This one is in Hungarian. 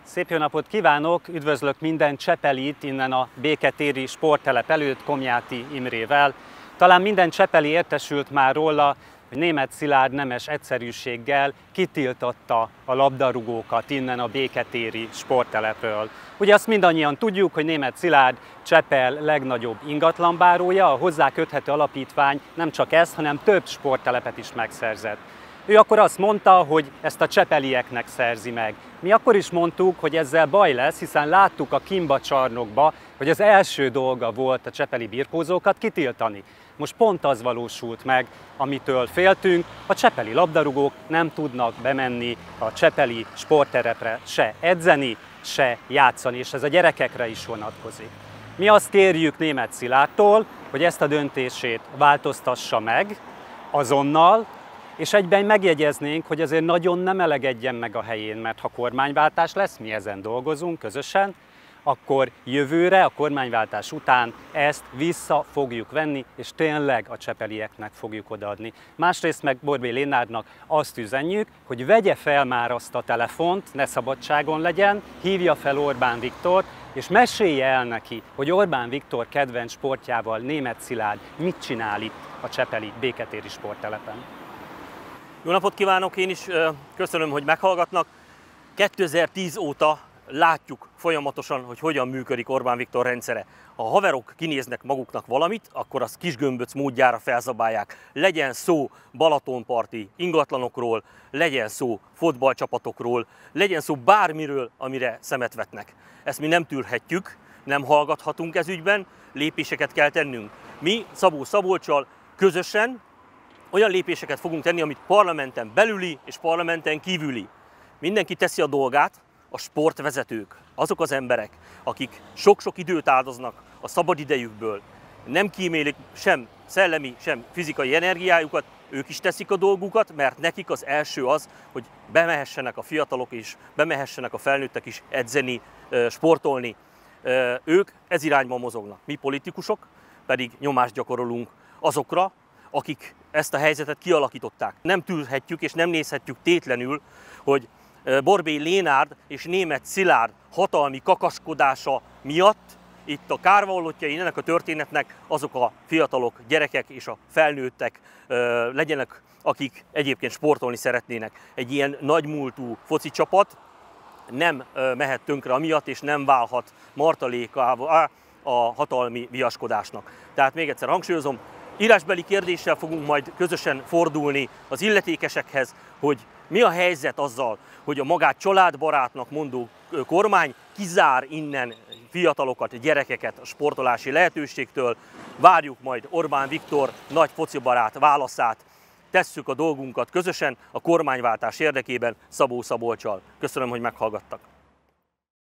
Szép jó napot kívánok! Üdvözlök minden csepelit innen a Béketéri sporttelep előtt Komjáti Imrével. Talán minden csepeli értesült már róla, hogy Németh Szilárd nemes egyszerűséggel kitiltotta a labdarúgókat innen a Béketéri sporttelepről. Ugye azt mindannyian tudjuk, hogy Németh Szilárd Csepel legnagyobb ingatlanbárója, a hozzá köthető alapítvány nem csak ezt, hanem több sporttelepet is megszerzett. Ő akkor azt mondta, hogy ezt a csepelieknek szerzi meg. Mi akkor is mondtuk, hogy ezzel baj lesz, hiszen láttuk a Kimba csarnokba, hogy az első dolga volt a csepeli birkózókat kitiltani. Most pont az valósult meg, amitől féltünk, a csepeli labdarúgók nem tudnak bemenni a csepeli sportterepre se edzeni, se játszani, és ez a gyerekekre is vonatkozik. Mi azt kérjük Németh Szilárdtól, hogy ezt a döntését változtassa meg azonnal, és egyben megjegyeznénk, hogy azért nagyon nem elegedjen meg a helyén, mert ha kormányváltás lesz, mi ezen dolgozunk közösen, akkor jövőre, a kormányváltás után ezt vissza fogjuk venni, és tényleg a csepelieknek fogjuk odaadni. Másrészt meg Borbély Lénárdnak azt üzenjük, hogy vegye fel már azt a telefont, ne szabadságon legyen, hívja fel Orbán Viktort, és mesélje el neki, hogy Orbán Viktor kedvenc sportjával Németh Szilárd mit csinál itt a csepeli Béketéri sporttelepen. Jó napot kívánok, én is köszönöm, hogy meghallgatnak. 2010 óta látjuk folyamatosan, hogy hogyan működik Orbán Viktor rendszere. Ha a haverok kinéznek maguknak valamit, akkor azt kisgömböc módjára felzabálják. Legyen szó balatonparti ingatlanokról, legyen szó fotballcsapatokról, legyen szó bármiről, amire szemet vetnek. Ezt mi nem tűrhetjük, nem hallgathatunk ez ügyben, lépéseket kell tennünk. Mi Szabó Szabolccsal közösen olyan lépéseket fogunk tenni, amit parlamenten belüli és parlamenten kívüli. Mindenki teszi a dolgát, a sportvezetők, azok az emberek, akik sok-sok időt áldoznak a szabadidejükből, nem kímélik sem szellemi, sem fizikai energiájukat, ők is teszik a dolgukat, mert nekik az első az, hogy bemehessenek a fiatalok is, bemehessenek a felnőttek is edzeni, sportolni. Ők ez irányban mozognak. Mi politikusok pedig nyomást gyakorolunk azokra, akik ezt a helyzetet kialakították. Nem tűrhetjük és nem nézhetjük tétlenül, hogy Borbély Lénárd és Németh Szilárd hatalmi kakaskodása miatt itt a kárvallottjai ennek a történetnek azok a fiatalok, gyerekek és a felnőttek legyenek, akik egyébként sportolni szeretnének. Egy ilyen nagymúltú foci csapat nem mehet tönkre amiatt, és nem válhat martalékává a hatalmi viaskodásnak. Tehát még egyszer hangsúlyozom, írásbeli kérdéssel fogunk majd közösen fordulni az illetékesekhez, hogy mi a helyzet azzal, hogy a magát családbarátnak mondó kormány kizár innen fiatalokat, gyerekeket a sportolási lehetőségtől. Várjuk majd Orbán Viktor nagy focibarát válaszát. Tesszük a dolgunkat közösen a kormányváltás érdekében Szabó Szabolccsal. Köszönöm, hogy meghallgattak.